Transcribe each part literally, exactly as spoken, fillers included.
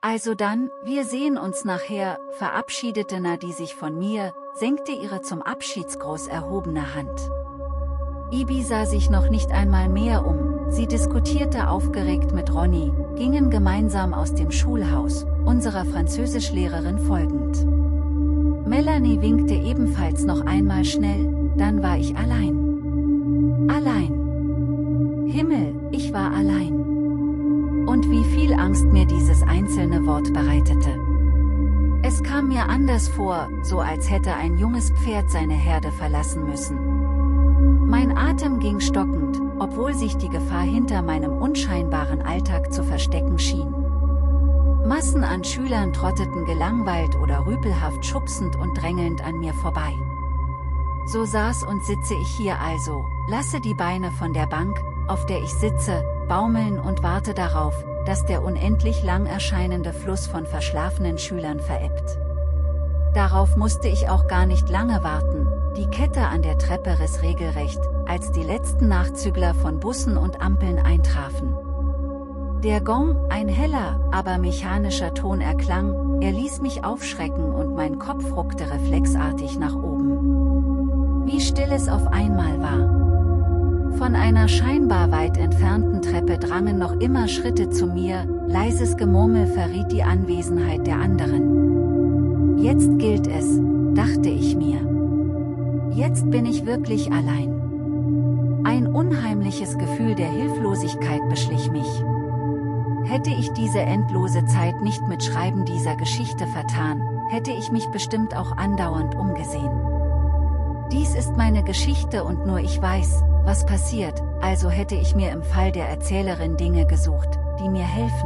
Also dann, wir sehen uns nachher, verabschiedete Nadi sich von mir, senkte ihre zum Abschiedsgruß erhobene Hand. Ibi sah sich noch nicht einmal mehr um, sie diskutierte aufgeregt mit Ronny, gingen gemeinsam aus dem Schulhaus, unserer Französischlehrerin folgend. Melanie winkte ebenfalls noch einmal schnell, dann war ich allein. Allein. Himmel, ich war allein. Und wie viel Angst mir dieses einzelne Wort bereitete. Es kam mir anders vor, so als hätte ein junges Pferd seine Herde verlassen müssen. Mein Atem ging stockend, obwohl sich die Gefahr hinter meinem unscheinbaren Alltag zu verstecken schien. Massen an Schülern trotteten gelangweilt oder rüpelhaft schubsend und drängelnd an mir vorbei. So saß und sitze ich hier also, lasse die Beine von der Bank, auf der ich sitze, baumeln und warte darauf, dass der unendlich lang erscheinende Fluss von verschlafenen Schülern verebbt. Darauf musste ich auch gar nicht lange warten, die Kette an der Treppe riss regelrecht, als die letzten Nachzügler von Bussen und Ampeln eintrafen. Der Gong, ein heller, aber mechanischer Ton erklang, er ließ mich aufschrecken und mein Kopf ruckte reflexartig nach oben. Wie still es auf einmal war. Von einer scheinbar weit entfernten Treppe drangen noch immer Schritte zu mir, leises Gemurmel verriet die Anwesenheit der anderen. Jetzt gilt es, dachte ich mir. Jetzt bin ich wirklich allein. Ein unheimliches Gefühl der Hilflosigkeit beschlich mich. Hätte ich diese endlose Zeit nicht mit Schreiben dieser Geschichte vertan, hätte ich mich bestimmt auch andauernd umgesehen. Dies ist meine Geschichte und nur ich weiß, was passiert, also hätte ich mir im Fall der Erzählerin Dinge gesucht, die mir helfen.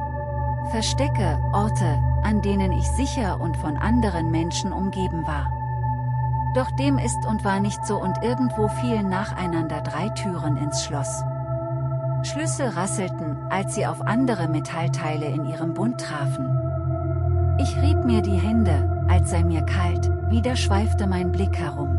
Verstecke, Orte, an denen ich sicher und von anderen Menschen umgeben war. Doch dem ist und war nicht so und irgendwo fielen nacheinander drei Türen ins Schloss. Schlüssel rasselten, als sie auf andere Metallteile in ihrem Bund trafen. Ich rieb mir die Hände, als sei mir kalt, wieder schweifte mein Blick herum.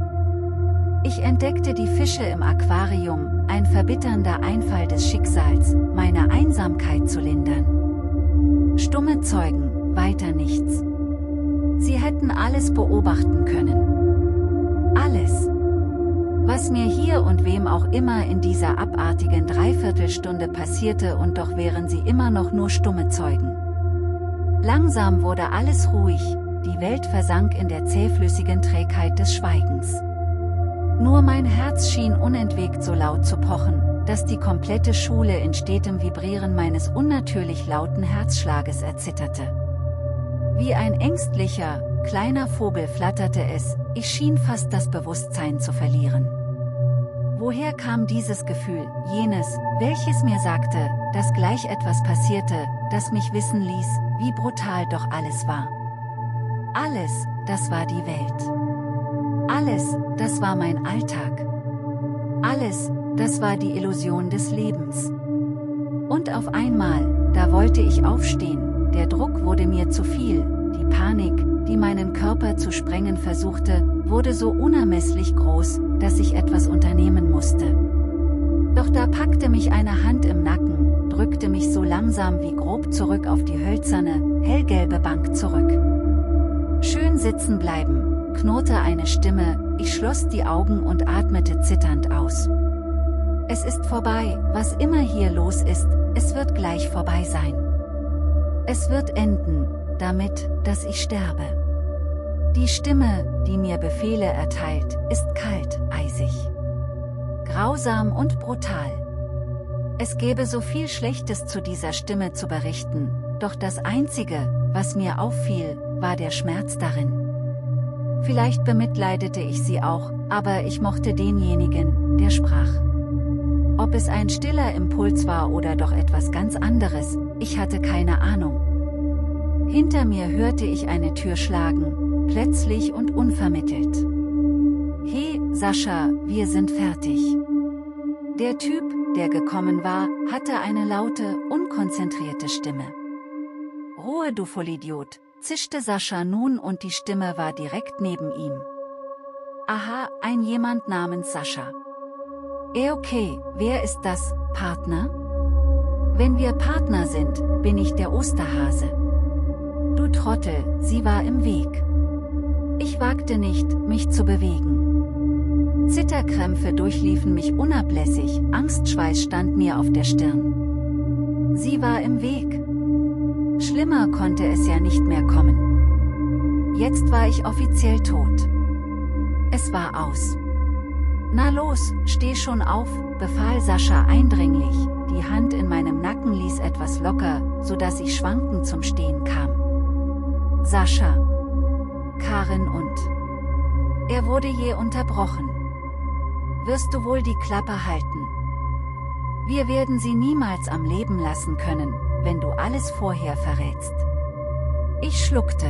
Ich entdeckte die Fische im Aquarium, ein verbitternder Einfall des Schicksals, meine Einsamkeit zu lindern. Stumme Zeugen, weiter nichts. Sie hätten alles beobachten können. Alles. Was mir hier und wem auch immer in dieser abartigen Dreiviertelstunde passierte und doch wären sie immer noch nur stumme Zeugen. Langsam wurde alles ruhig, die Welt versank in der zähflüssigen Trägheit des Schweigens. Nur mein Herz schien unentwegt so laut zu pochen, dass die komplette Schule in stetem Vibrieren meines unnatürlich lauten Herzschlages erzitterte. Wie ein ängstlicher, kleiner Vogel flatterte es, ich schien fast das Bewusstsein zu verlieren. Woher kam dieses Gefühl, jenes, welches mir sagte, dass gleich etwas passierte, das mich wissen ließ, wie brutal doch alles war? Alles, das war die Welt. Alles, das war mein Alltag. Alles, das war die Illusion des Lebens. Und auf einmal, da wollte ich aufstehen, der Druck wurde mir zu viel, die Panik, die meinen Körper zu sprengen versuchte, wurde so unermesslich groß, dass ich etwas unternehmen musste. Doch da packte mich eine Hand im Nacken, drückte mich so langsam wie grob zurück auf die hölzerne, hellgelbe Bank zurück. Schön sitzen bleiben, knurrte eine Stimme, ich schloss die Augen und atmete zitternd aus. Es ist vorbei, was immer hier los ist, es wird gleich vorbei sein. Es wird enden, damit, dass ich sterbe. Die Stimme, die mir Befehle erteilt, ist kalt, eisig. Grausam und brutal. Es gäbe so viel Schlechtes zu dieser Stimme zu berichten, doch das Einzige, was mir auffiel, war der Schmerz darin. Vielleicht bemitleidete ich sie auch, aber ich mochte denjenigen, der sprach. Ob es ein stiller Impuls war oder doch etwas ganz anderes, ich hatte keine Ahnung. Hinter mir hörte ich eine Tür schlagen, plötzlich und unvermittelt. Hey, Sascha, wir sind fertig. Der Typ, der gekommen war, hatte eine laute, unkonzentrierte Stimme. Ruhe, du Vollidiot, zischte Sascha nun und die Stimme war direkt neben ihm. Aha, ein jemand namens Sascha. Eh okay, wer ist das, Partner? Wenn wir Partner sind, bin ich der Osterhase. Du Trottel, sie war im Weg. Ich wagte nicht, mich zu bewegen. Zitterkrämpfe durchliefen mich unablässig, Angstschweiß stand mir auf der Stirn. Sie war im Weg. Schlimmer konnte es ja nicht mehr kommen. Jetzt war ich offiziell tot. Es war aus. Na los, steh schon auf, befahl Sascha eindringlich, die Hand in meinem Nacken ließ etwas locker, sodass ich schwankend zum Stehen kam. Sascha, Karin und... Er wurde jäh unterbrochen. Wirst du wohl die Klappe halten? Wir werden sie niemals am Leben lassen können, wenn du alles vorher verrätst. Ich schluckte.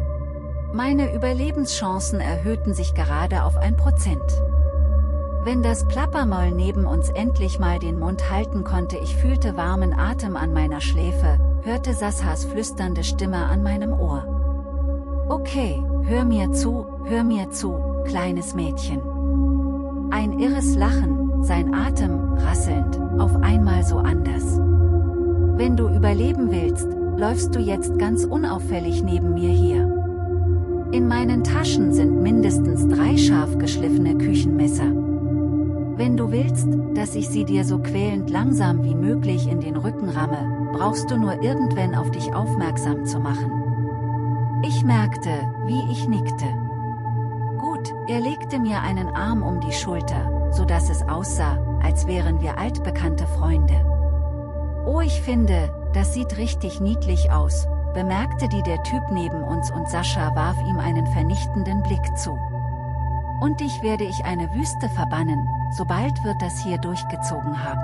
Meine Überlebenschancen erhöhten sich gerade auf ein Prozent. Wenn das Plappermoll neben uns endlich mal den Mund halten konnte, ich fühlte warmen Atem an meiner Schläfe, hörte Saschas flüsternde Stimme an meinem Ohr. Okay, hör mir zu, hör mir zu, kleines Mädchen. Ein irres Lachen, sein Atem, rasselnd, auf einmal so anders. Wenn du überleben willst, läufst du jetzt ganz unauffällig neben mir her. In meinen Taschen sind mindestens drei scharf geschliffene Küchenmesser. Wenn du willst, dass ich sie dir so quälend langsam wie möglich in den Rücken ramme, brauchst du nur irgendwann auf dich aufmerksam zu machen. Ich merkte, wie ich nickte. Gut, er legte mir einen Arm um die Schulter, sodass es aussah, als wären wir altbekannte Freunde. Oh, ich finde, das sieht richtig niedlich aus, bemerkte die der Typ neben uns und Sascha warf ihm einen vernichtenden Blick zu. Und dich werde ich eine Wüste verbannen, sobald wir das hier durchgezogen haben.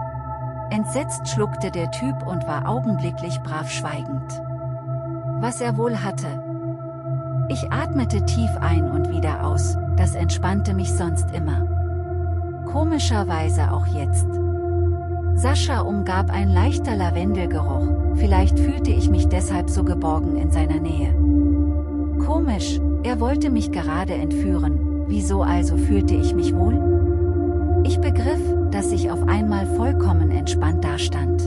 Entsetzt schluckte der Typ und war augenblicklich brav schweigend. Was er wohl hatte. Ich atmete tief ein und wieder aus, das entspannte mich sonst immer. Komischerweise auch jetzt. Sascha umgab ein leichter Lavendelgeruch, vielleicht fühlte ich mich deshalb so geborgen in seiner Nähe. Komisch, er wollte mich gerade entführen, wieso also fühlte ich mich wohl? Ich begriff, dass ich auf einmal vollkommen entspannt dastand.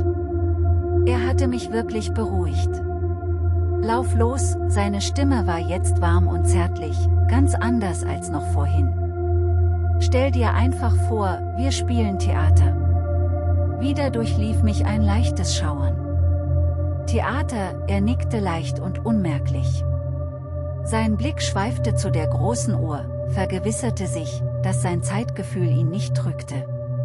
Er hatte mich wirklich beruhigt. Lauf los, seine Stimme war jetzt warm und zärtlich, ganz anders als noch vorhin. Stell dir einfach vor, wir spielen Theater. Wieder durchlief mich ein leichtes Schauern. Theater, er nickte leicht und unmerklich. Sein Blick schweifte zu der großen Uhr, vergewisserte sich, dass sein Zeitgefühl ihn nicht drückte.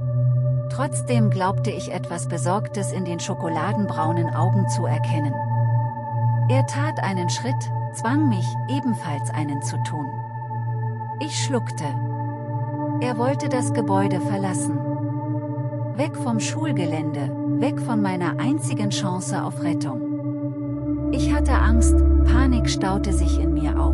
Trotzdem glaubte ich etwas Besorgtes in den schokoladenbraunen Augen zu erkennen. Er tat einen Schritt, zwang mich, ebenfalls einen zu tun. Ich schluckte. Er wollte das Gebäude verlassen. Weg vom Schulgelände, weg von meiner einzigen Chance auf Rettung. Ich hatte Angst, Panik staute sich in mir auf.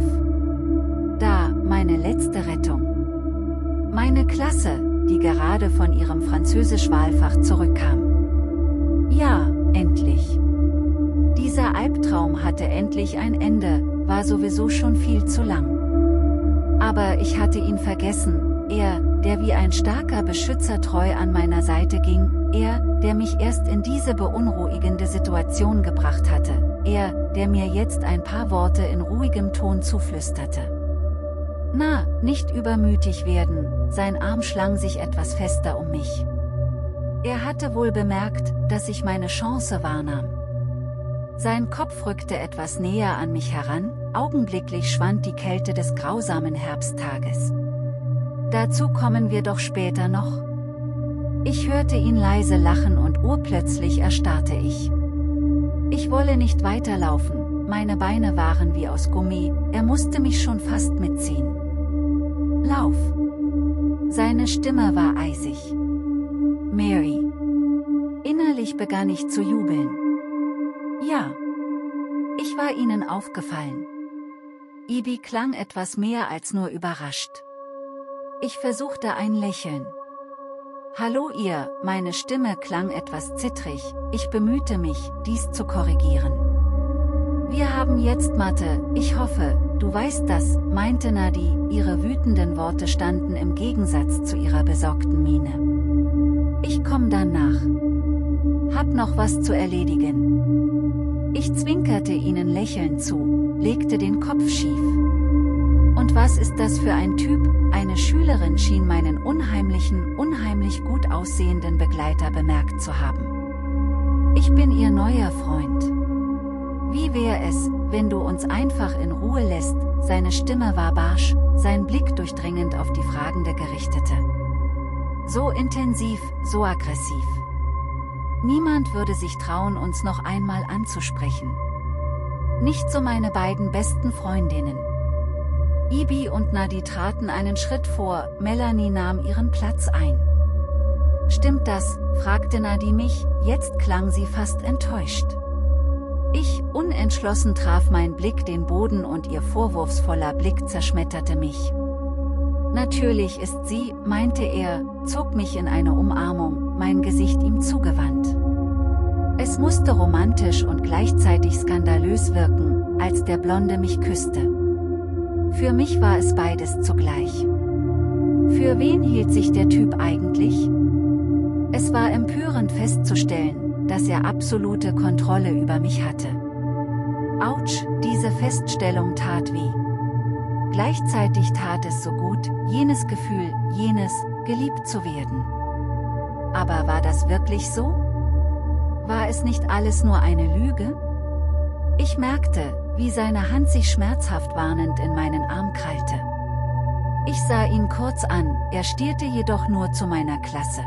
Da, meine letzte Rettung. Meine Klasse, die gerade von ihrem Französisch-Wahlfach zurückkam. Ja, endlich. Dieser Albtraum hatte endlich ein Ende, war sowieso schon viel zu lang. Aber ich hatte ihn vergessen, er, der wie ein starker Beschützer treu an meiner Seite ging, er, der mich erst in diese beunruhigende Situation gebracht hatte, er, der mir jetzt ein paar Worte in ruhigem Ton zuflüsterte. Na, nicht übermütig werden, sein Arm schlang sich etwas fester um mich. Er hatte wohl bemerkt, dass ich meine Chance wahrnahm. Sein Kopf rückte etwas näher an mich heran, augenblicklich schwand die Kälte des grausamen Herbsttages. Dazu kommen wir doch später noch. Ich hörte ihn leise lachen und urplötzlich erstarrte ich. Ich wolle nicht weiterlaufen, meine Beine waren wie aus Gummi, er musste mich schon fast mitziehen. Lauf! Seine Stimme war eisig. Mary. Innerlich begann ich zu jubeln. Ja. Ich war ihnen aufgefallen. Ibi klang etwas mehr als nur überrascht. Ich versuchte ein Lächeln. Hallo ihr, meine Stimme klang etwas zittrig, ich bemühte mich, dies zu korrigieren. Wir haben jetzt Mathe, ich hoffe, du weißt das, meinte Nadi, ihre wütenden Worte standen im Gegensatz zu ihrer besorgten Miene. Ich komm dann nach. Hab noch was zu erledigen. Ich zwinkerte ihnen lächelnd zu, legte den Kopf schief. Und was ist das für ein Typ? Eine Schülerin schien meinen unheimlichen, unheimlich gut aussehenden Begleiter bemerkt zu haben. Ich bin ihr neuer Freund. Wie wäre es, wenn du uns einfach in Ruhe lässt? Seine Stimme war barsch, sein Blick durchdringend auf die Fragende gerichtete. So intensiv, so aggressiv. Niemand würde sich trauen, uns noch einmal anzusprechen. Nicht so meine beiden besten Freundinnen. Ibi und Nadi traten einen Schritt vor, Melanie nahm ihren Platz ein. Stimmt das? Fragte Nadi mich, jetzt klang sie fast enttäuscht. Ich, unentschlossen, traf mein Blick den Boden und ihr vorwurfsvoller Blick zerschmetterte mich. Natürlich ist sie, meinte er, zog mich in eine Umarmung, mein Gesicht ihm zugewandt. Es musste romantisch und gleichzeitig skandalös wirken, als der Blonde mich küsste. Für mich war es beides zugleich. Für wen hielt sich der Typ eigentlich? Es war empörend festzustellen, dass er absolute Kontrolle über mich hatte. Autsch, diese Feststellung tat weh. Gleichzeitig tat es so gut, jenes Gefühl, jenes, geliebt zu werden. Aber war das wirklich so? War es nicht alles nur eine Lüge? Ich merkte, wie seine Hand sich schmerzhaft warnend in meinen Arm krallte. Ich sah ihn kurz an, er stierte jedoch nur zu meiner Klasse.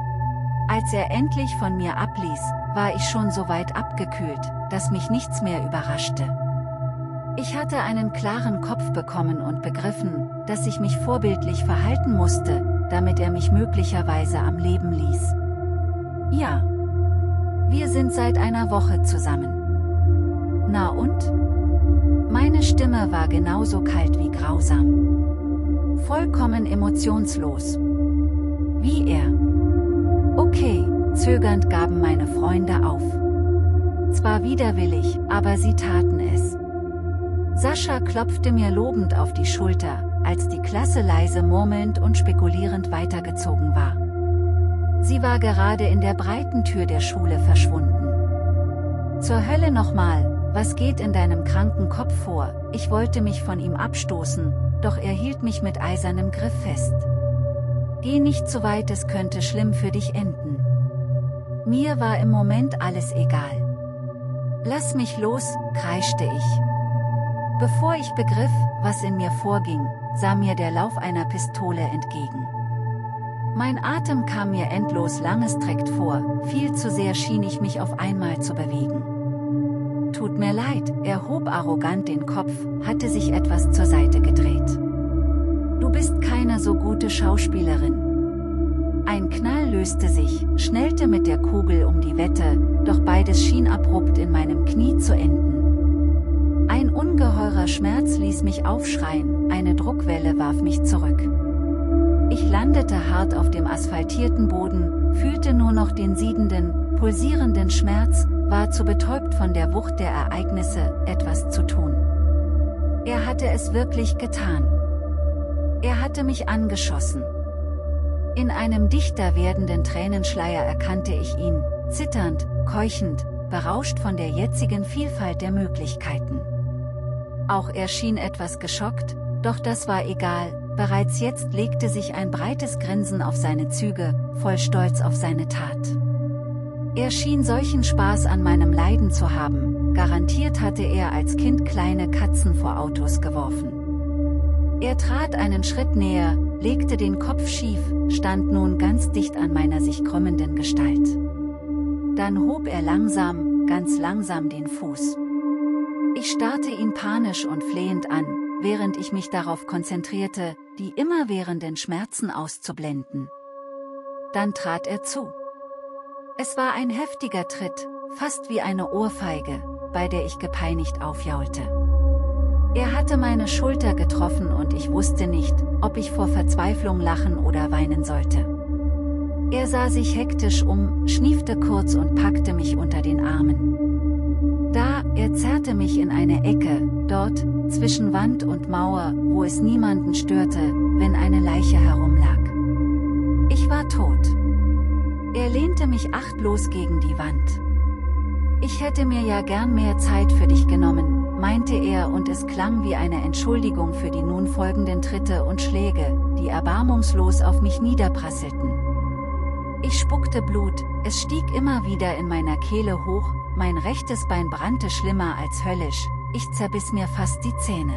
Als er endlich von mir abließ, war ich schon so weit abgekühlt, dass mich nichts mehr überraschte. Ich hatte einen klaren Kopf bekommen und begriffen, dass ich mich vorbildlich verhalten musste, damit er mich möglicherweise am Leben ließ. Ja. Wir sind seit einer Woche zusammen. Na und? Meine Stimme war genauso kalt wie grausam. Vollkommen emotionslos. Wie er. Okay, zögernd gaben meine Freunde auf. Zwar widerwillig, aber sie taten es. Sascha klopfte mir lobend auf die Schulter, als die Klasse leise murmelnd und spekulierend weitergezogen war. Sie war gerade in der breiten Tür der Schule verschwunden. Zur Hölle nochmal, was geht in deinem kranken Kopf vor? Ich wollte mich von ihm abstoßen, doch er hielt mich mit eisernem Griff fest. Geh nicht zu weit, es könnte schlimm für dich enden. Mir war im Moment alles egal. Lass mich los, kreischte ich. Bevor ich begriff, was in mir vorging, sah mir der Lauf einer Pistole entgegen. Mein Atem kam mir endlos langgestreckt vor, viel zu sehr schien ich mich auf einmal zu bewegen. Tut mir leid, er hob arrogant den Kopf, hatte sich etwas zur Seite gedreht. Du bist keine so gute Schauspielerin. Ein Knall löste sich, schnellte mit der Kugel um die Wette, doch beides schien abrupt in meinem Knie zu enden. Ein ungeheurer Schmerz ließ mich aufschreien, eine Druckwelle warf mich zurück. Ich landete hart auf dem asphaltierten Boden, fühlte nur noch den siedenden, pulsierenden Schmerz, war zu betäubt von der Wucht der Ereignisse, etwas zu tun. Er hatte es wirklich getan. Er hatte mich angeschossen. In einem dichter werdenden Tränenschleier erkannte ich ihn, zitternd, keuchend, berauscht von der jetzigen Vielfalt der Möglichkeiten. Auch er schien etwas geschockt, doch das war egal, bereits jetzt legte sich ein breites Grinsen auf seine Züge, voll Stolz auf seine Tat. Er schien solchen Spaß an meinem Leiden zu haben, garantiert hatte er als Kind kleine Katzen vor Autos geworfen. Er trat einen Schritt näher, legte den Kopf schief, stand nun ganz dicht an meiner sich krümmenden Gestalt. Dann hob er langsam, ganz langsam den Fuß. Ich starrte ihn panisch und flehend an, während ich mich darauf konzentrierte, die immerwährenden Schmerzen auszublenden. Dann trat er zu. Es war ein heftiger Tritt, fast wie eine Ohrfeige, bei der ich gepeinigt aufjaulte. Er hatte meine Schulter getroffen und ich wusste nicht, ob ich vor Verzweiflung lachen oder weinen sollte. Er sah sich hektisch um, schniefte kurz und packte mich unter den Armen. Da, er zerrte mich in eine Ecke, dort, zwischen Wand und Mauer, wo es niemanden störte, wenn eine Leiche herumlag. Ich war tot. Er lehnte mich achtlos gegen die Wand. Ich hätte mir ja gern mehr Zeit für dich genommen, meinte er, und es klang wie eine Entschuldigung für die nun folgenden Tritte und Schläge, die erbarmungslos auf mich niederprasselten. Ich spuckte Blut, es stieg immer wieder in meiner Kehle hoch, mein rechtes Bein brannte schlimmer als höllisch, ich zerbiss mir fast die Zähne.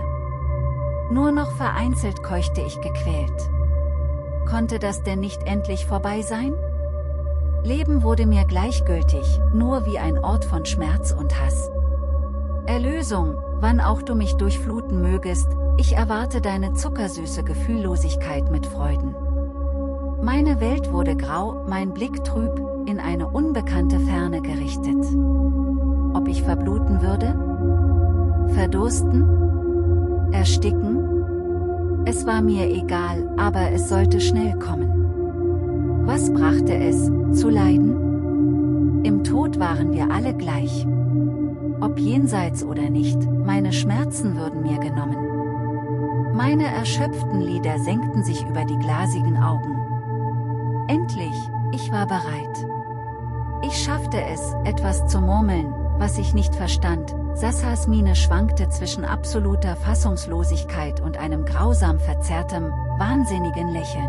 Nur noch vereinzelt keuchte ich gequält. Konnte das denn nicht endlich vorbei sein? Leben wurde mir gleichgültig, nur wie ein Ort von Schmerz und Hass. Erlösung, wann auch du mich durchfluten mögest, ich erwarte deine zuckersüße Gefühllosigkeit mit Freuden. Meine Welt wurde grau, mein Blick trüb, in eine unbekannte Ferne gerichtet. Ob ich verbluten würde? Verdursten? Ersticken? Es war mir egal, aber es sollte schnell kommen. Was brachte es, zu leiden? Im Tod waren wir alle gleich. Ob jenseits oder nicht, meine Schmerzen würden mir genommen. Meine erschöpften Lider senkten sich über die glasigen Augen. Endlich, ich war bereit. Ich schaffte es, etwas zu murmeln, was ich nicht verstand. Sassas Miene schwankte zwischen absoluter Fassungslosigkeit und einem grausam verzerrtem, wahnsinnigen Lächeln.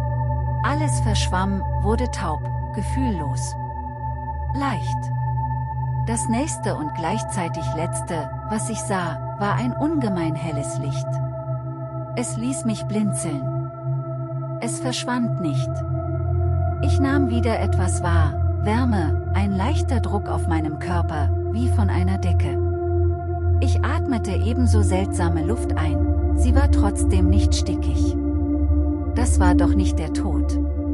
Alles verschwamm, wurde taub, gefühllos. Leicht. Das nächste und gleichzeitig letzte, was ich sah, war ein ungemein helles Licht. Es ließ mich blinzeln. Es verschwand nicht. Ich nahm wieder etwas wahr, Wärme, ein leichter Druck auf meinem Körper, wie von einer Decke. Ich atmete ebenso seltsame Luft ein, sie war trotzdem nicht stickig. Das war doch nicht der Tod.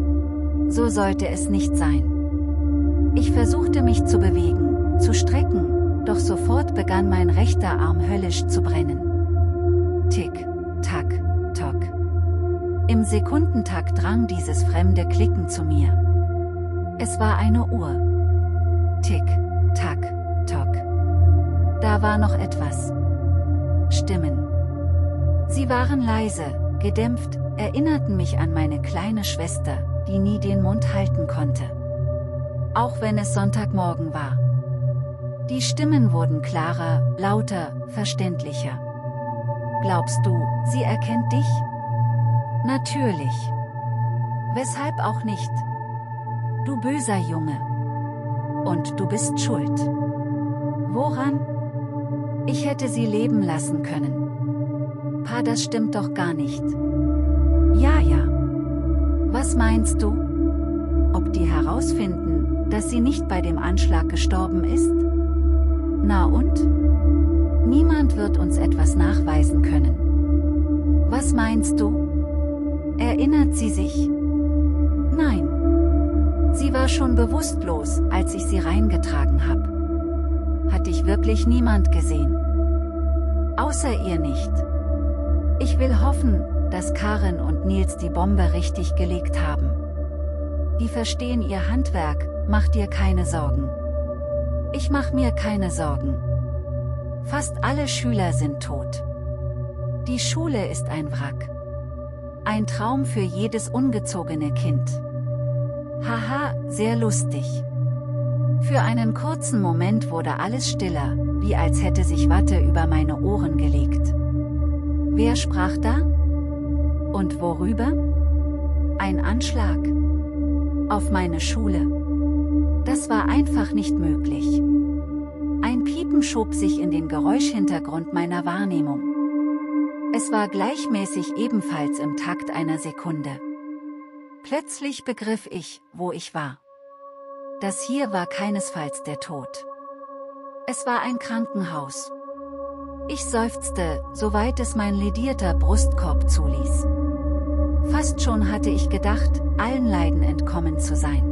So sollte es nicht sein. Ich versuchte mich zu bewegen, zu strecken, doch sofort begann mein rechter Arm höllisch zu brennen. Tick, tack, tock. Im Sekundentakt drang dieses fremde Klicken zu mir. Es war eine Uhr. Tick, tack, tock. Da war noch etwas. Stimmen. Sie waren leise, gedämpft, erinnerten mich an meine kleine Schwester, die nie den Mund halten konnte. Auch wenn es Sonntagmorgen war. Die Stimmen wurden klarer, lauter, verständlicher. Glaubst du, sie erkennt dich? Natürlich. Weshalb auch nicht? Du böser Junge. Und du bist schuld. Woran? Ich hätte sie leben lassen können. Pa, das stimmt doch gar nicht. Ja, ja. Was meinst du? Ob die herausfinden, dass sie nicht bei dem Anschlag gestorben ist? Na und? Niemand wird uns etwas nachweisen können. Was meinst du? Erinnert sie sich? Nein. Sie war schon bewusstlos, als ich sie reingetragen habe. Hat dich wirklich niemand gesehen? Außer ihr nicht. Ich will hoffen, dass Karin und Nils die Bombe richtig gelegt haben. Die verstehen ihr Handwerk, mach dir keine Sorgen. Ich mach mir keine Sorgen. Fast alle Schüler sind tot. Die Schule ist ein Wrack. Ein Traum für jedes ungezogene Kind. Haha, sehr lustig. Für einen kurzen Moment wurde alles stiller, wie als hätte sich Watte über meine Ohren gelegt. Wer sprach da? Und worüber? Ein Anschlag. Auf meine Schule. Das war einfach nicht möglich. Ein Piepen schob sich in den Geräuschhintergrund meiner Wahrnehmung. Es war gleichmäßig ebenfalls im Takt einer Sekunde. Plötzlich begriff ich, wo ich war. Das hier war keinesfalls der Tod. Es war ein Krankenhaus. Ich seufzte, soweit es mein ledierter Brustkorb zuließ. Fast schon hatte ich gedacht, allen Leiden entkommen zu sein.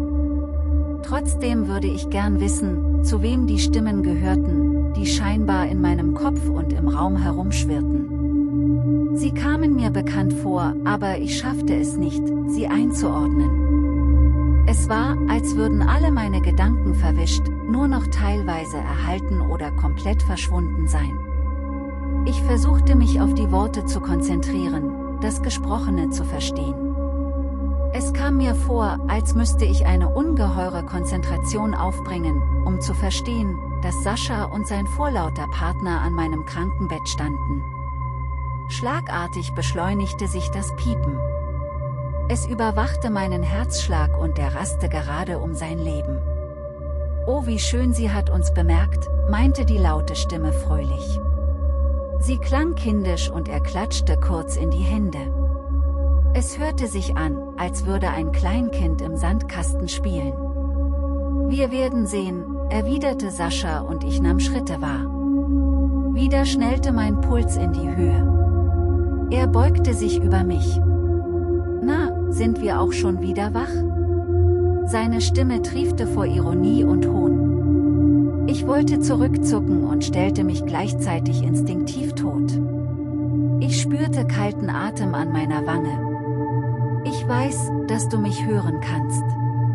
Trotzdem würde ich gern wissen, zu wem die Stimmen gehörten, die scheinbar in meinem Kopf und im Raum herumschwirrten. Sie kamen mir bekannt vor, aber ich schaffte es nicht, sie einzuordnen. Es war, als würden alle meine Gedanken verwischt, nur noch teilweise erhalten oder komplett verschwunden sein. Ich versuchte mich auf die Worte zu konzentrieren, das Gesprochene zu verstehen. Es kam mir vor, als müsste ich eine ungeheure Konzentration aufbringen, um zu verstehen, dass Sascha und sein vorlauter Partner an meinem Krankenbett standen. Schlagartig beschleunigte sich das Piepen. Es überwachte meinen Herzschlag und er raste gerade um sein Leben. »Oh, wie schön, sie hat uns bemerkt«, meinte die laute Stimme fröhlich. Sie klang kindisch und er klatschte kurz in die Hände. Es hörte sich an, als würde ein Kleinkind im Sandkasten spielen. »Wir werden sehen«, erwiderte Sascha und ich nahm Schritte wahr. Wieder schnellte mein Puls in die Höhe. Er beugte sich über mich. »Na, sind wir auch schon wieder wach?« Seine Stimme triefte vor Ironie und Hohn. Ich wollte zurückzucken und stellte mich gleichzeitig instinktiv tot. Ich spürte kalten Atem an meiner Wange. »Ich weiß, dass du mich hören kannst.«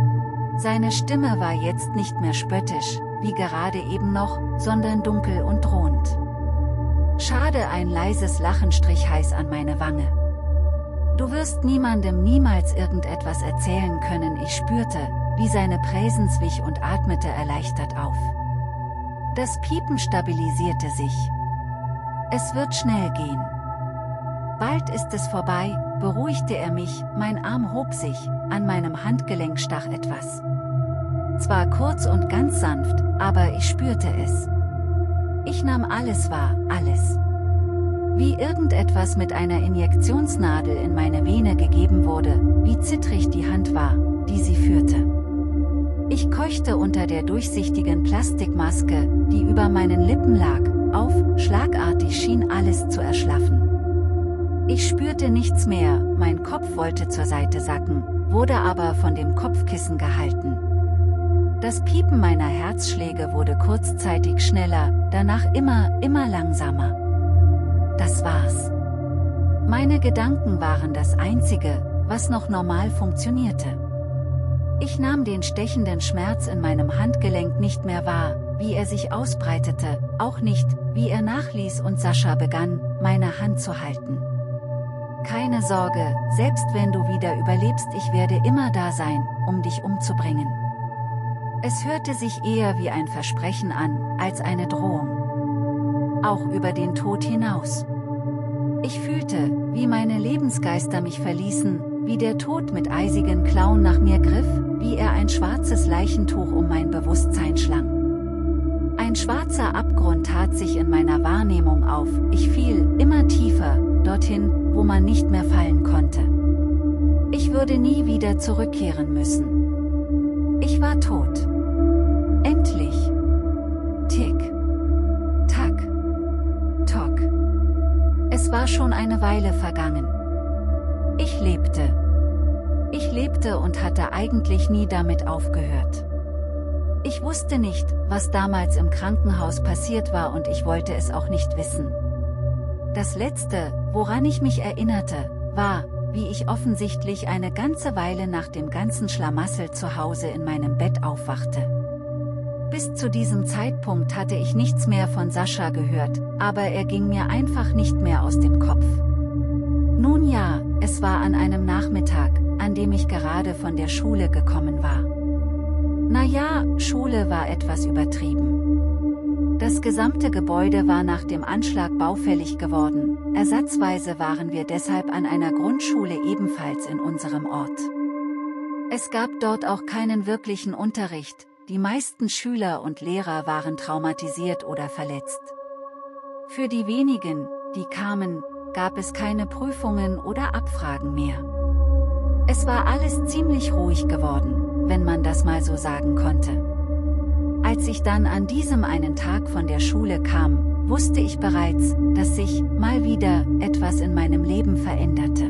Seine Stimme war jetzt nicht mehr spöttisch, wie gerade eben noch, sondern dunkel und drohend. Schade, ein leises Lachen strich heiß an meine Wange. »Du wirst niemandem niemals irgendetwas erzählen können«, ich spürte, wie seine Präsenz wich und atmete erleichtert auf. Das Piepen stabilisierte sich. »Es wird schnell gehen. Bald ist es vorbei«, beruhigte er mich, mein Arm hob sich, an meinem Handgelenk stach etwas. Zwar kurz und ganz sanft, aber ich spürte es. Ich nahm alles wahr, alles. Wie irgendetwas mit einer Injektionsnadel in meine Vene gegeben wurde, wie zittrig die Hand war, die sie führte. Ich keuchte unter der durchsichtigen Plastikmaske, die über meinen Lippen lag, auf, schlagartig schien alles zu erschlaffen. Ich spürte nichts mehr, mein Kopf wollte zur Seite sacken, wurde aber von dem Kopfkissen gehalten. Das Piepen meiner Herzschläge wurde kurzzeitig schneller, danach immer, immer langsamer. Das war's. Meine Gedanken waren das Einzige, was noch normal funktionierte. Ich nahm den stechenden Schmerz in meinem Handgelenk nicht mehr wahr, wie er sich ausbreitete, auch nicht, wie er nachließ und Sascha begann, meine Hand zu halten. »Keine Sorge, selbst wenn du wieder überlebst, ich werde immer da sein, um dich umzubringen.« Es hörte sich eher wie ein Versprechen an, als eine Drohung. Auch über den Tod hinaus. Ich fühlte, wie meine Lebensgeister mich verließen, wie der Tod mit eisigen Klauen nach mir griff, wie er ein schwarzes Leichentuch um mein Bewusstsein schlang. Ein schwarzer Abgrund tat sich in meiner Wahrnehmung auf, ich fiel, immer tiefer, dorthin, wo man nicht mehr fallen konnte. Ich würde nie wieder zurückkehren müssen. Ich war tot. Endlich. Tick. Tack. Tock. Es war schon eine Weile vergangen. Ich lebte. Ich lebte und hatte eigentlich nie damit aufgehört. Ich wusste nicht, was damals im Krankenhaus passiert war und ich wollte es auch nicht wissen. Das Letzte, woran ich mich erinnerte, war, wie ich offensichtlich eine ganze Weile nach dem ganzen Schlamassel zu Hause in meinem Bett aufwachte. Bis zu diesem Zeitpunkt hatte ich nichts mehr von Sascha gehört, aber er ging mir einfach nicht mehr aus dem Kopf. Nun ja, es war an einem Nachmittag, an dem ich gerade von der Schule gekommen war. Naja, Schule war etwas übertrieben. Das gesamte Gebäude war nach dem Anschlag baufällig geworden, ersatzweise waren wir deshalb an einer Grundschule ebenfalls in unserem Ort. Es gab dort auch keinen wirklichen Unterricht, die meisten Schüler und Lehrer waren traumatisiert oder verletzt. Für die wenigen, die kamen, gab es keine Prüfungen oder Abfragen mehr. Es war alles ziemlich ruhig geworden, wenn man das mal so sagen konnte. Als ich dann an diesem einen Tag von der Schule kam, wusste ich bereits, dass sich, mal wieder, etwas in meinem Leben veränderte.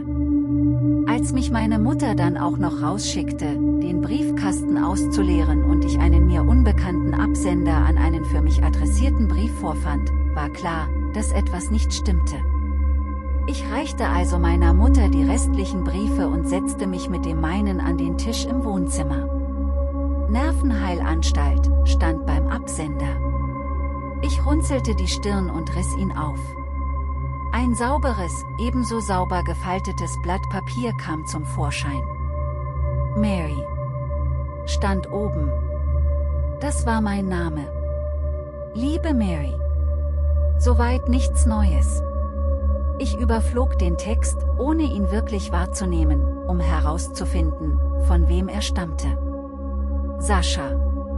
Als mich meine Mutter dann auch noch rausschickte, den Briefkasten auszuleeren und ich einen mir unbekannten Absender an einen für mich adressierten Brief vorfand, war klar, dass etwas nicht stimmte. Ich reichte also meiner Mutter die restlichen Briefe und setzte mich mit dem meinen an den Tisch im Wohnzimmer. Nervenheilanstalt stand beim Absender. Ich runzelte die Stirn und riss ihn auf. Ein sauberes, ebenso sauber gefaltetes Blatt Papier kam zum Vorschein. Mary stand oben. Das war mein Name. Liebe Mary. Soweit nichts Neues. Ich überflog den Text, ohne ihn wirklich wahrzunehmen, um herauszufinden, von wem er stammte. Sascha.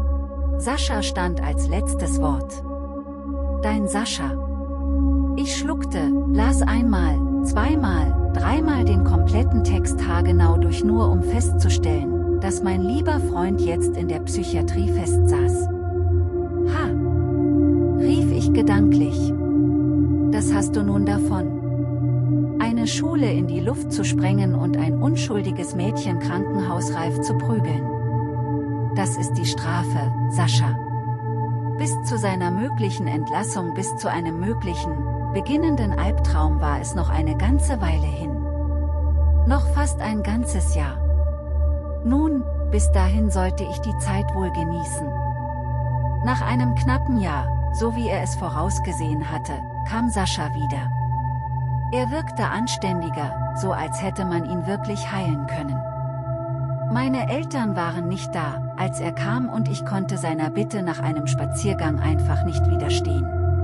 Sascha stand als letztes Wort. Dein Sascha. Ich schluckte, las einmal, zweimal, dreimal den kompletten Text haargenau durch, nur um festzustellen, dass mein lieber Freund jetzt in der Psychiatrie festsaß. Ha! Rief ich gedanklich. Das hast du nun davon. Eine Schule in die Luft zu sprengen und ein unschuldiges Mädchen krankenhausreif zu prügeln. Das ist die Strafe, Sascha. Bis zu seiner möglichen Entlassung, bis zu einem möglichen, beginnenden Albtraum war es noch eine ganze Weile hin. Noch fast ein ganzes Jahr. Nun, bis dahin sollte ich die Zeit wohl genießen. Nach einem knappen Jahr, so wie er es vorausgesehen hatte, kam Sascha wieder. Er wirkte anständiger, so als hätte man ihn wirklich heilen können. Meine Eltern waren nicht da, als er kam, und ich konnte seiner Bitte nach einem Spaziergang einfach nicht widerstehen.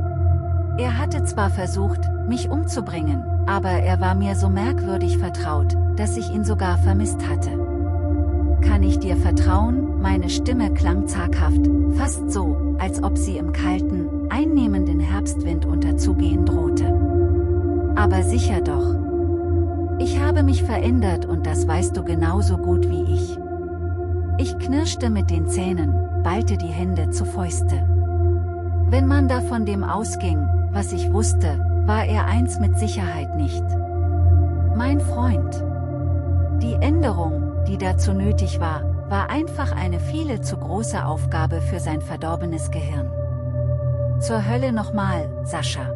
Er hatte zwar versucht, mich umzubringen, aber er war mir so merkwürdig vertraut, dass ich ihn sogar vermisst hatte. Kann ich dir vertrauen? Meine Stimme klang zaghaft, fast so, als ob sie im kalten, einnehmenden Herbstwind unterzugehen drohte. Aber sicher doch. Ich habe mich verändert und das weißt du genauso gut wie ich. Ich knirschte mit den Zähnen, ballte die Hände zu Fäuste. Wenn man da von dem ausging, was ich wusste, war er eins mit Sicherheit nicht. Mein Freund. Die Änderung, die dazu nötig war, war einfach eine viel zu große Aufgabe für sein verdorbenes Gehirn. Zur Hölle nochmal, Sascha.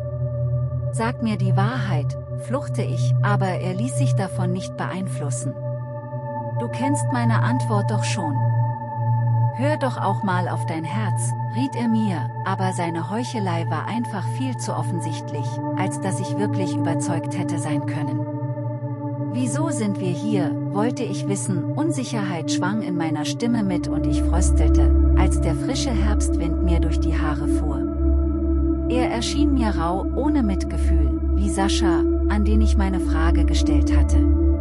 Sag mir die Wahrheit, fluchte ich, aber er ließ sich davon nicht beeinflussen. Du kennst meine Antwort doch schon. Hör doch auch mal auf dein Herz, riet er mir, aber seine Heuchelei war einfach viel zu offensichtlich, als dass ich wirklich überzeugt hätte sein können. Wieso sind wir hier, wollte ich wissen, Unsicherheit schwang in meiner Stimme mit und ich fröstelte, als der frische Herbstwind mir durch die Haare fuhr. Er erschien mir rau, ohne Mitgefühl, wie Sascha, an den ich meine Frage gestellt hatte.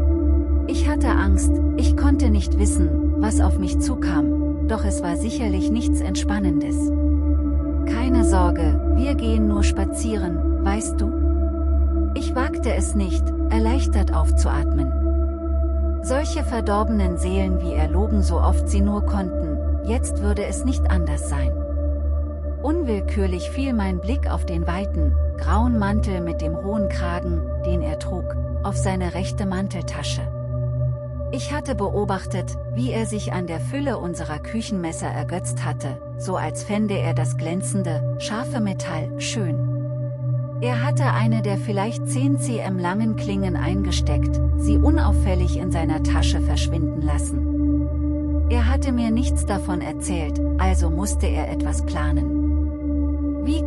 Ich hatte Angst, ich konnte nicht wissen, was auf mich zukam, doch es war sicherlich nichts Entspannendes. Keine Sorge, wir gehen nur spazieren, weißt du? Ich wagte es nicht, erleichtert aufzuatmen. Solche verdorbenen Seelen wie er logen so oft sie nur konnten, jetzt würde es nicht anders sein. Unwillkürlich fiel mein Blick auf den weiten, grauen Mantel mit dem hohen Kragen, den er trug, auf seine rechte Manteltasche. Ich hatte beobachtet, wie er sich an der Fülle unserer Küchenmesser ergötzt hatte, so als fände er das glänzende, scharfe Metall schön. Er hatte eine der vielleicht zehn Zentimeter langen Klingen eingesteckt, sie unauffällig in seiner Tasche verschwinden lassen. Er hatte mir nichts davon erzählt, also musste er etwas planen. Wie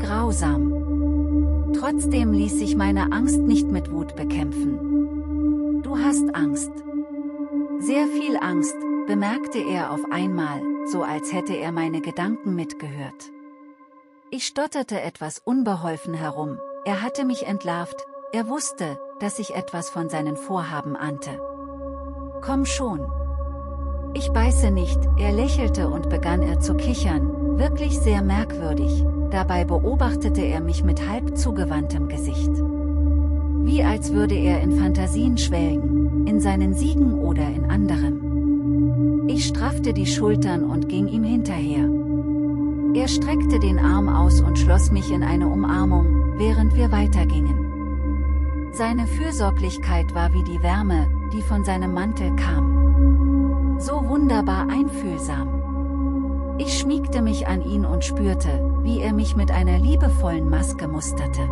grausam. Trotzdem ließ sich meine Angst nicht mit Wut bekämpfen. Du hast Angst. Sehr viel Angst, bemerkte er auf einmal, so als hätte er meine Gedanken mitgehört. Ich stotterte etwas unbeholfen herum, er hatte mich entlarvt, er wusste, dass ich etwas von seinen Vorhaben ahnte. Komm schon. Ich beiße nicht, er lächelte und begann er zu kichern, wirklich sehr merkwürdig, dabei beobachtete er mich mit halb zugewandtem Gesicht. Wie als würde er in Fantasien schwelgen, in seinen Siegen oder in anderem. Ich straffte die Schultern und ging ihm hinterher. Er streckte den Arm aus und schloss mich in eine Umarmung, während wir weitergingen. Seine Fürsorglichkeit war wie die Wärme, die von seinem Mantel kam. So wunderbar einfühlsam. Ich schmiegte mich an ihn und spürte, wie er mich mit einer liebevollen Maske musterte.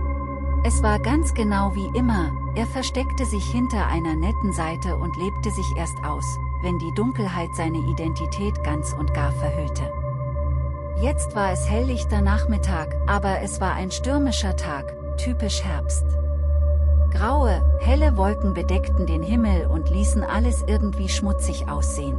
Es war ganz genau wie immer, er versteckte sich hinter einer netten Seite und lebte sich erst aus, wenn die Dunkelheit seine Identität ganz und gar verhüllte. Jetzt war es helllichter Nachmittag, aber es war ein stürmischer Tag, typisch Herbst. Graue, helle Wolken bedeckten den Himmel und ließen alles irgendwie schmutzig aussehen.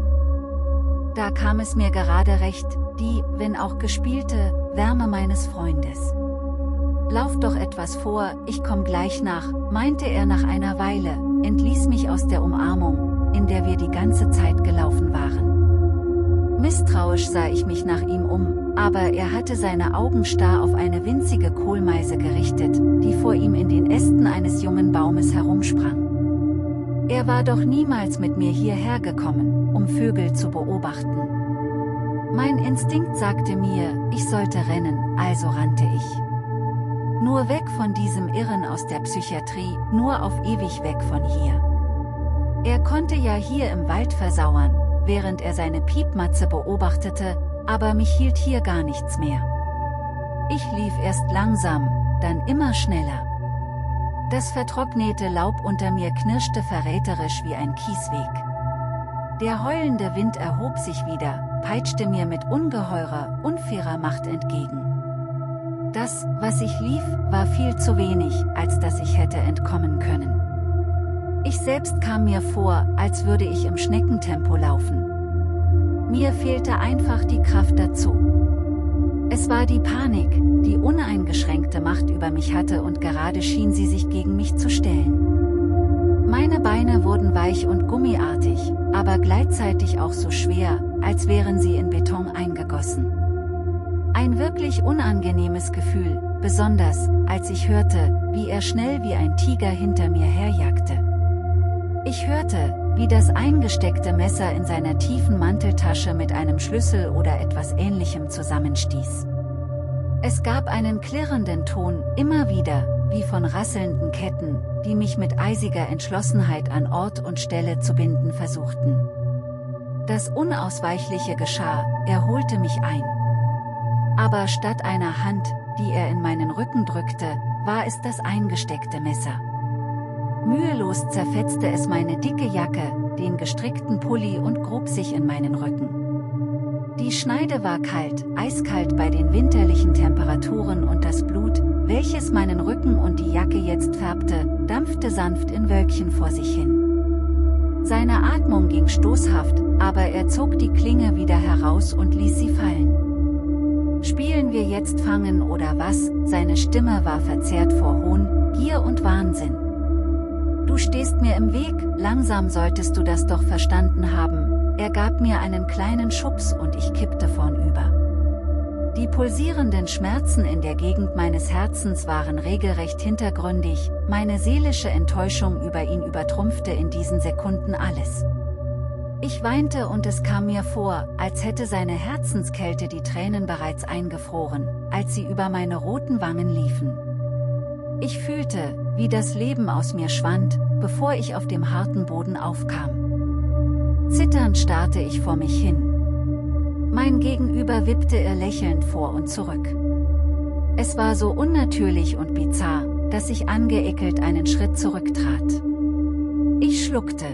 Da kam es mir gerade recht, die, wenn auch gespielte, Wärme meines Freundes. Lauf doch etwas vor, ich komm gleich nach, meinte er nach einer Weile, entließ mich aus der Umarmung, in der wir die ganze Zeit gelaufen waren. Misstrauisch sah ich mich nach ihm um, aber er hatte seine Augen starr auf eine winzige Kohlmeise gerichtet, die vor ihm in den Ästen eines jungen Baumes herumsprang. Er war doch niemals mit mir hierher gekommen, um Vögel zu beobachten. Mein Instinkt sagte mir, ich sollte rennen, also rannte ich. Nur weg von diesem Irren aus der Psychiatrie, nur auf ewig weg von hier. Er konnte ja hier im Wald versauern, während er seine Piepmatze beobachtete, aber mich hielt hier gar nichts mehr. Ich lief erst langsam, dann immer schneller. Das vertrocknete Laub unter mir knirschte verräterisch wie ein Kiesweg. Der heulende Wind erhob sich wieder, peitschte mir mit ungeheurer, unfairer Macht entgegen. Das, was ich lief, war viel zu wenig, als dass ich hätte entkommen können. Ich selbst kam mir vor, als würde ich im Schneckentempo laufen. Mir fehlte einfach die Kraft dazu. Es war die Panik, die uneingeschränkte Macht über mich hatte und gerade schien sie sich gegen mich zu stellen. Meine Beine wurden weich und gummiartig, aber gleichzeitig auch so schwer, als wären sie in Beton eingegossen. Ein wirklich unangenehmes Gefühl, besonders, als ich hörte, wie er schnell wie ein Tiger hinter mir herjagte. Ich hörte, wie das eingesteckte Messer in seiner tiefen Manteltasche mit einem Schlüssel oder etwas Ähnlichem zusammenstieß. Es gab einen klirrenden Ton, immer wieder, wie von rasselnden Ketten, die mich mit eisiger Entschlossenheit an Ort und Stelle zu binden versuchten. Das Unausweichliche geschah, er holte mich ein. Aber statt einer Hand, die er in meinen Rücken drückte, war es das eingesteckte Messer. Mühelos zerfetzte es meine dicke Jacke, den gestrickten Pulli und grub sich in meinen Rücken. Die Schneide war kalt, eiskalt bei den winterlichen Temperaturen und das Blut, welches meinen Rücken und die Jacke jetzt färbte, dampfte sanft in Wölkchen vor sich hin. Seine Atmung ging stoßhaft, aber er zog die Klinge wieder heraus und ließ sie fallen. Spielen wir jetzt Fangen oder was? Seine Stimme war verzerrt vor Hohn, Gier und Wahnsinn. Du stehst mir im Weg, langsam solltest du das doch verstanden haben. Er gab mir einen kleinen Schubs und ich kippte vornüber. Die pulsierenden Schmerzen in der Gegend meines Herzens waren regelrecht hintergründig, meine seelische Enttäuschung über ihn übertrumpfte in diesen Sekunden alles. Ich weinte und es kam mir vor, als hätte seine Herzenskälte die Tränen bereits eingefroren, als sie über meine roten Wangen liefen. Ich fühlte, wie das Leben aus mir schwand, bevor ich auf dem harten Boden aufkam. Zitternd starrte ich vor mich hin. Mein Gegenüber wippte ihr lächelnd vor und zurück. Es war so unnatürlich und bizarr, dass ich angeekelt einen Schritt zurücktrat. Ich schluckte.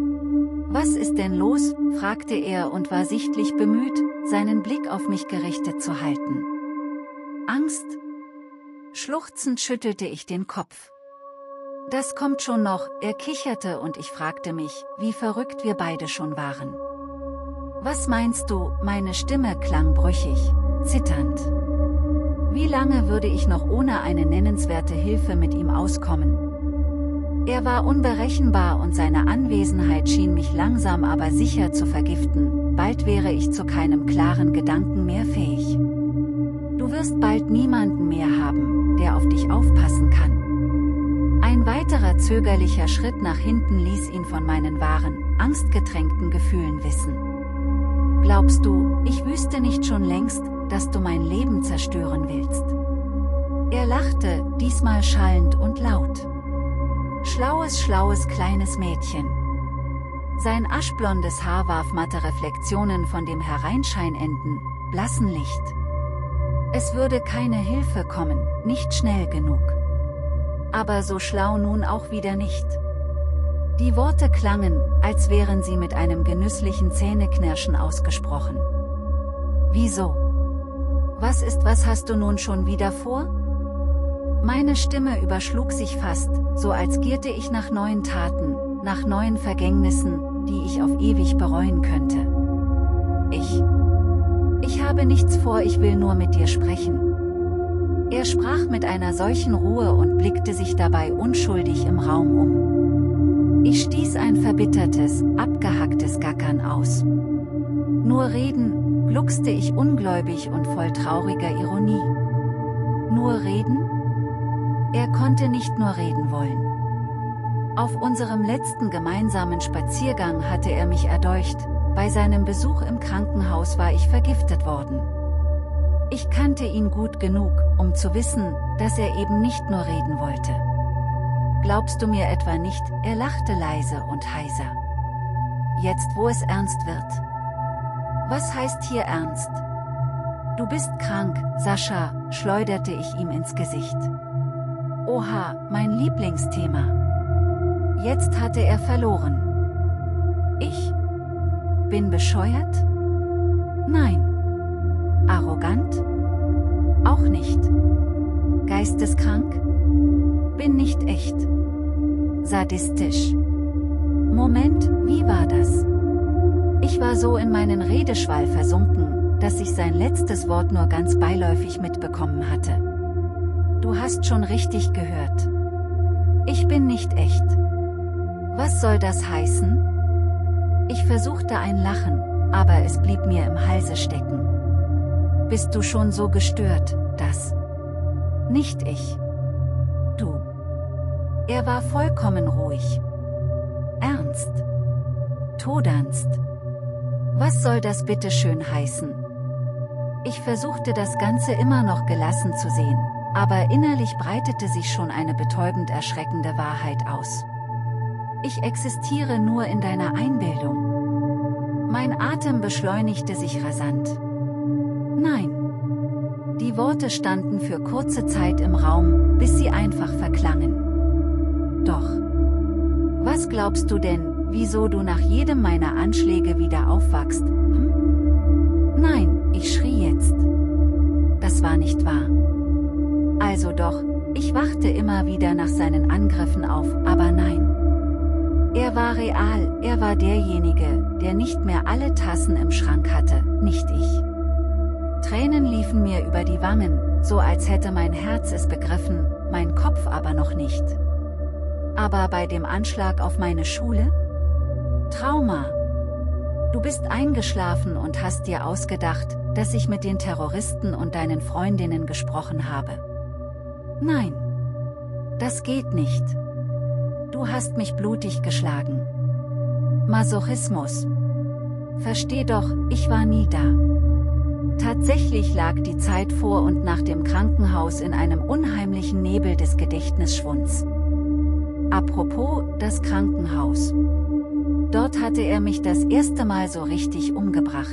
»Was ist denn los?« fragte er und war sichtlich bemüht, seinen Blick auf mich gerichtet zu halten. »Angst?« Schluchzend schüttelte ich den Kopf. »Das kommt schon noch«, er kicherte und ich fragte mich, wie verrückt wir beide schon waren. »Was meinst du?« Meine Stimme klang brüchig, zitternd. Wie lange würde ich noch ohne eine nennenswerte Hilfe mit ihm auskommen? Er war unberechenbar und seine Anwesenheit schien mich langsam aber sicher zu vergiften, bald wäre ich zu keinem klaren Gedanken mehr fähig. Du wirst bald niemanden mehr haben, der auf dich aufpassen kann. Ein weiterer zögerlicher Schritt nach hinten ließ ihn von meinen wahren, angstgetränkten Gefühlen wissen. Glaubst du, ich wüsste nicht schon längst, dass du mein Leben zerstören willst? Er lachte, diesmal schallend und laut. Schlaues, schlaues kleines Mädchen. Sein aschblondes Haar warf matte Reflexionen von dem hereinscheinenden, blassen Licht. Es würde keine Hilfe kommen, nicht schnell genug. Aber so schlau nun auch wieder nicht. Die Worte klangen, als wären sie mit einem genüsslichen Zähneknirschen ausgesprochen. Wieso? Was ist, was hast du nun schon wieder vor? Meine Stimme überschlug sich fast, so als gierte ich nach neuen Taten, nach neuen Vergängnissen, die ich auf ewig bereuen könnte. Ich. Ich habe nichts vor, ich will nur mit dir sprechen. Er sprach mit einer solchen Ruhe und blickte sich dabei unschuldig im Raum um. Ich stieß ein verbittertes, abgehacktes Gackern aus. Nur reden, gluckste ich ungläubig und voll trauriger Ironie. Nur reden? Er konnte nicht nur reden wollen. Auf unserem letzten gemeinsamen Spaziergang hatte er mich erdolcht, bei seinem Besuch im Krankenhaus war ich vergiftet worden. Ich kannte ihn gut genug, um zu wissen, dass er eben nicht nur reden wollte. Glaubst du mir etwa nicht? Er lachte leise und heiser. Jetzt wo es ernst wird. Was heißt hier ernst? Du bist krank, Sascha, schleuderte ich ihm ins Gesicht. Oha, mein Lieblingsthema. Jetzt hatte er verloren. Ich? Bin bescheuert? Nein. Arrogant? Auch nicht. Geisteskrank? Bin nicht echt. Sadistisch. Moment, wie war das? Ich war so in meinen Redeschwall versunken, dass ich sein letztes Wort nur ganz beiläufig mitbekommen hatte. Du hast schon richtig gehört. Ich bin nicht echt. Was soll das heißen? Ich versuchte ein Lachen, aber es blieb mir im Halse stecken. Bist du schon so gestört, dass... Nicht ich. Du. Er war vollkommen ruhig. Ernst. Todernst. Was soll das bitte schön heißen? Ich versuchte das Ganze immer noch gelassen zu sehen, aber innerlich breitete sich schon eine betäubend erschreckende Wahrheit aus. Ich existiere nur in deiner Einbildung. Mein Atem beschleunigte sich rasant. Nein. Die Worte standen für kurze Zeit im Raum, bis sie einfach verklangen. Doch. Was glaubst du denn, wieso du nach jedem meiner Anschläge wieder aufwachst? Hm? Nein, ich schrie jetzt. Das war nicht wahr. Also doch, ich wachte immer wieder nach seinen Angriffen auf, aber nein. Er war real, er war derjenige, der nicht mehr alle Tassen im Schrank hatte, nicht ich. Tränen liefen mir über die Wangen, so als hätte mein Herz es begriffen, mein Kopf aber noch nicht. Aber bei dem Anschlag auf meine Schule? Trauma. Du bist eingeschlafen und hast dir ausgedacht, dass ich mit den Terroristen und deinen Freundinnen gesprochen habe. Nein. Das geht nicht. Du hast mich blutig geschlagen. Masochismus. Versteh doch, ich war nie da. Tatsächlich lag die Zeit vor und nach dem Krankenhaus in einem unheimlichen Nebel des Gedächtnisschwunds. Apropos, das Krankenhaus. Dort hatte er mich das erste Mal so richtig umgebracht.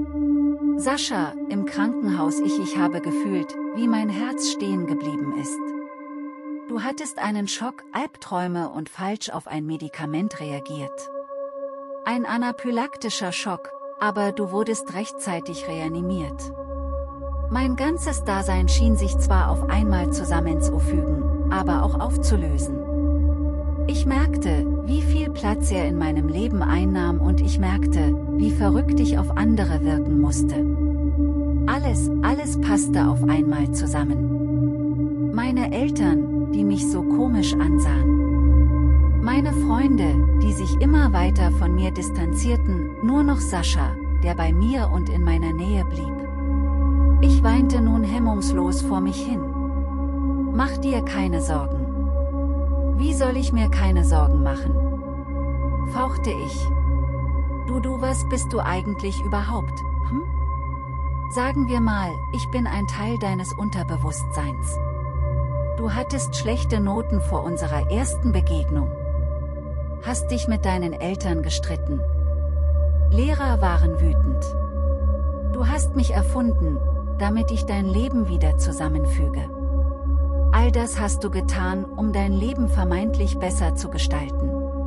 Sascha, im Krankenhaus ich, ich habe gefühlt, wie mein Herz stehen geblieben ist. Du hattest einen Schock, Albträume und falsch auf ein Medikament reagiert. Ein anaphylaktischer Schock, aber du wurdest rechtzeitig reanimiert. Mein ganzes Dasein schien sich zwar auf einmal zusammenzufügen, aber auch aufzulösen. Ich merkte, wie viel Platz er in meinem Leben einnahm und ich merkte, wie verrückt ich auf andere wirken musste. Alles, alles passte auf einmal zusammen. Meine Eltern, die mich so komisch ansahen. Meine Freunde, die sich immer weiter von mir distanzierten, nur noch Sascha, der bei mir und in meiner Nähe blieb. Ich weinte nun hemmungslos vor mich hin. Mach dir keine Sorgen. Wie soll ich mir keine Sorgen machen? Fauchte ich. Du, du, was bist du eigentlich überhaupt, hm? Sagen wir mal, ich bin ein Teil deines Unterbewusstseins. Du hattest schlechte Noten vor unserer ersten Begegnung. Hast dich mit deinen Eltern gestritten. Lehrer waren wütend. Du hast mich erfunden, damit ich dein Leben wieder zusammenfüge. All das hast du getan, um dein Leben vermeintlich besser zu gestalten.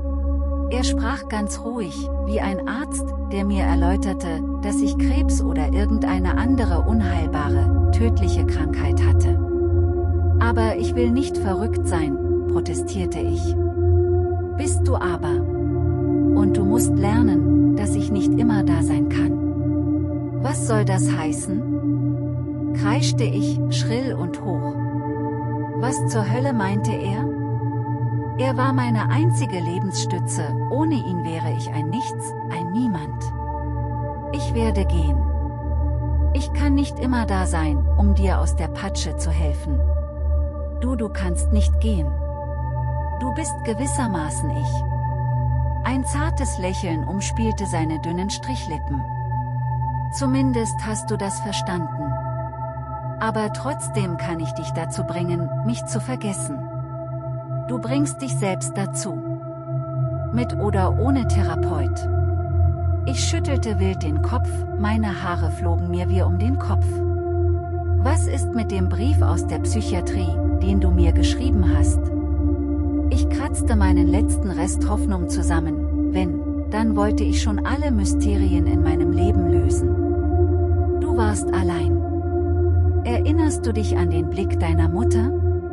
Er sprach ganz ruhig, wie ein Arzt, der mir erläuterte, dass ich Krebs oder irgendeine andere unheilbare, tödliche Krankheit hatte. Aber ich will nicht verrückt sein, protestierte ich. Bist du aber. Und du musst lernen, dass ich nicht immer da sein kann. Was soll das heißen? Kreischte ich, schrill und hoch. Was zur Hölle meinte er? Er war meine einzige Lebensstütze, ohne ihn wäre ich ein Nichts, ein Niemand. Ich werde gehen. Ich kann nicht immer da sein, um dir aus der Patsche zu helfen. Du, du kannst nicht gehen. Du bist gewissermaßen ich. Ein zartes Lächeln umspielte seine dünnen Strichlippen. Zumindest hast du das verstanden. Aber trotzdem kann ich dich dazu bringen, mich zu vergessen. Du bringst dich selbst dazu. Mit oder ohne Therapeut. Ich schüttelte wild den Kopf, meine Haare flogen mir wie um den Kopf. Was ist mit dem Brief aus der Psychiatrie, den du mir geschrieben hast? Ich kratzte meinen letzten Rest Hoffnung zusammen. Wenn, dann wollte ich schon alle Mysterien in meinem Leben lösen. Du warst allein. Erinnerst du dich an den Blick deiner Mutter?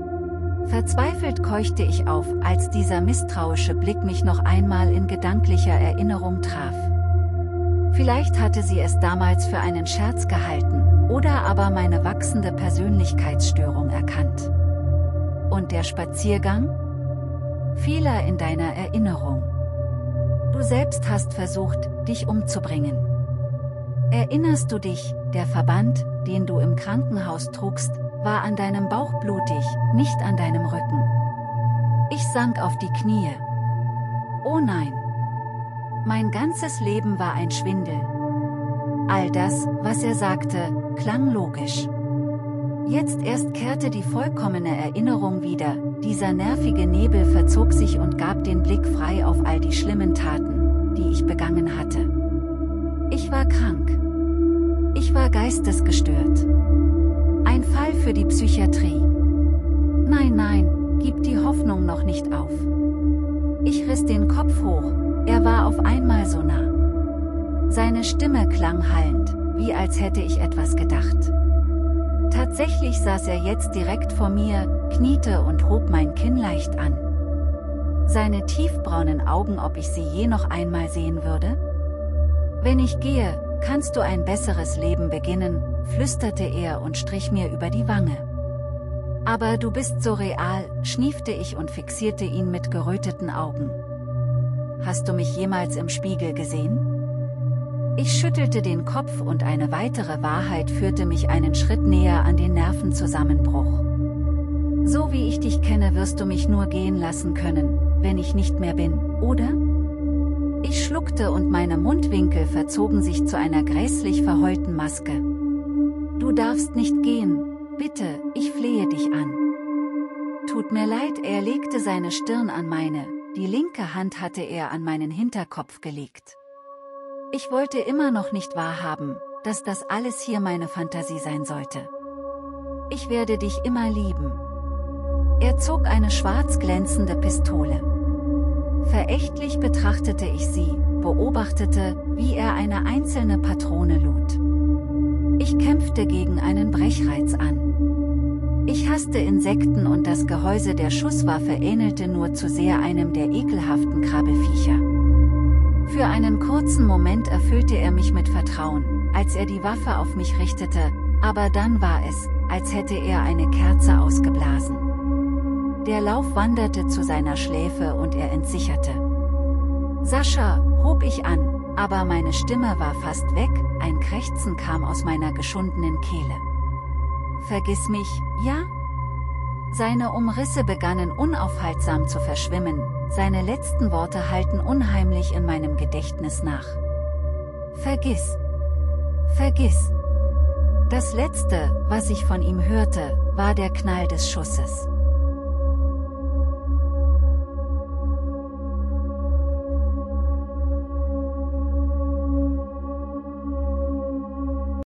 Verzweifelt keuchte ich auf, als dieser misstrauische Blick mich noch einmal in gedanklicher Erinnerung traf. Vielleicht hatte sie es damals für einen Scherz gehalten, oder aber meine wachsende Persönlichkeitsstörung erkannt. Und der Spaziergang? Fehler in deiner Erinnerung. Du selbst hast versucht, dich umzubringen. Erinnerst du dich, der Verband, den du im Krankenhaus trugst, war an deinem Bauch blutig, nicht an deinem Rücken. Ich sank auf die Knie. Oh nein. Mein ganzes Leben war ein Schwindel. All das, was er sagte, klang logisch. Jetzt erst kehrte die vollkommene Erinnerung wieder, dieser nervige Nebel verzog sich und gab den Blick frei auf all die schlimmen Taten, die ich begangen hatte. Ich war krank. Ich war geistesgestört. Ein Fall für die Psychiatrie. Nein, nein, gib die Hoffnung noch nicht auf. Ich riss den Kopf hoch, er war auf einmal so nah. Seine Stimme klang hallend, wie als hätte ich etwas gedacht. Tatsächlich saß er jetzt direkt vor mir, kniete und hob mein Kinn leicht an. Seine tiefbraunen Augen, ob ich sie je noch einmal sehen würde? Wenn ich gehe, kannst du ein besseres Leben beginnen, flüsterte er und strich mir über die Wange. Aber du bist so real, schniefte ich und fixierte ihn mit geröteten Augen. Hast du mich jemals im Spiegel gesehen? Ich schüttelte den Kopf und eine weitere Wahrheit führte mich einen Schritt näher an den Nervenzusammenbruch. So wie ich dich kenne, wirst du mich nur gehen lassen können, wenn ich nicht mehr bin, oder? Ich schluckte und meine Mundwinkel verzogen sich zu einer grässlich verheulten Maske. Du darfst nicht gehen, bitte, ich flehe dich an. Tut mir leid, er legte seine Stirn an meine, die linke Hand hatte er an meinen Hinterkopf gelegt. Ich wollte immer noch nicht wahrhaben, dass das alles hier meine Fantasie sein sollte. Ich werde dich immer lieben. Er zog eine schwarz glänzende Pistole. Verächtlich betrachtete ich sie, beobachtete, wie er eine einzelne Patrone lud. Ich kämpfte gegen einen Brechreiz an. Ich hasste Insekten und das Gehäuse der Schusswaffe ähnelte nur zu sehr einem der ekelhaften Krabbelviecher. Für einen kurzen Moment erfüllte er mich mit Vertrauen, als er die Waffe auf mich richtete, aber dann war es, als hätte er eine Kerze ausgeblasen. Der Lauf wanderte zu seiner Schläfe und er entsicherte. Sascha, hob ich an, aber meine Stimme war fast weg, ein Krächzen kam aus meiner geschundenen Kehle. Vergiss mich, ja? Seine Umrisse begannen unaufhaltsam zu verschwimmen, seine letzten Worte hallten unheimlich in meinem Gedächtnis nach. Vergiss. Vergiss. Das Letzte, was ich von ihm hörte, war der Knall des Schusses.